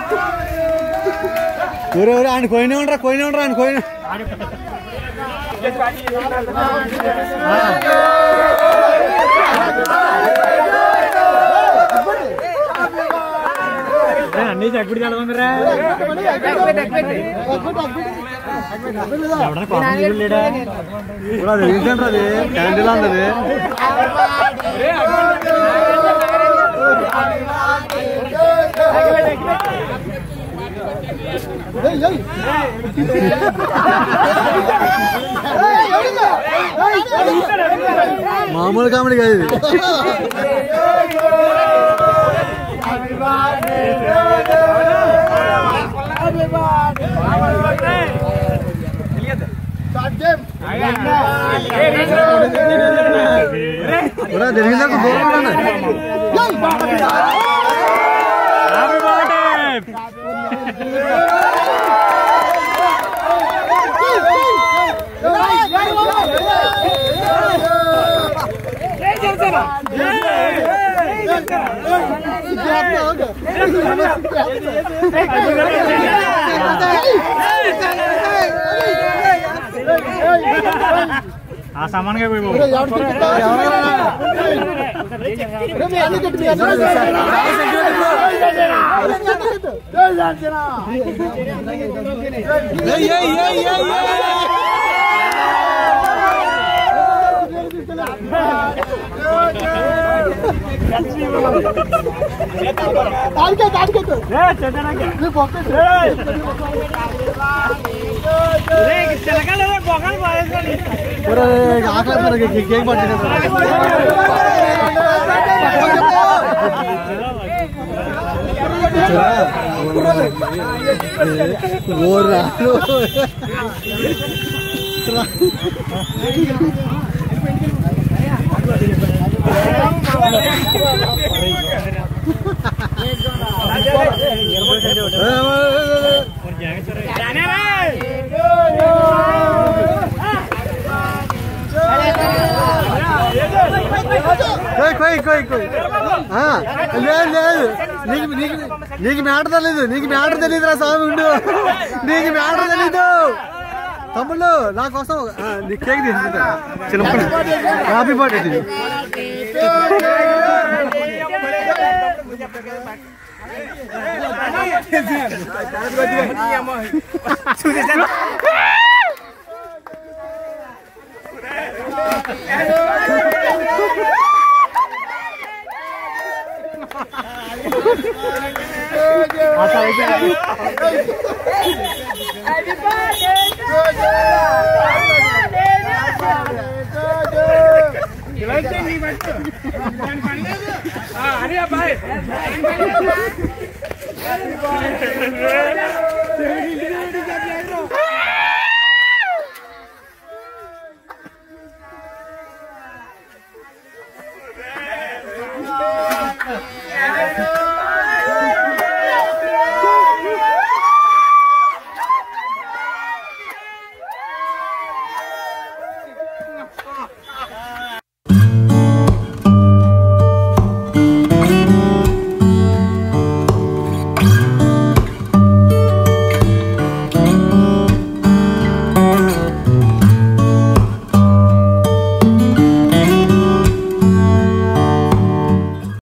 ఆయన కోయినే ఉండరా ఆయన కోయిన అన్నీ చక్కుడు చదవందిరా అది క్యాండిల్ అన్నది మామూలు కామెడీ కాదు ఇది. జరిగిందా దూరం ఆ సమానంగా పోయి కేక్ పట్టిన లేదు నీకు మ్యాటర్ తెలీదు రా స్వామి ఉండు నీకు మ్యాటర్ తెలీదు తమ్ముళ్ళు నా కోసం నీకు కేక్ తీసుకుంటా చిన్నప్పుడు హ్యాపీ బర్త్డే అరే బాయ్ Yeah.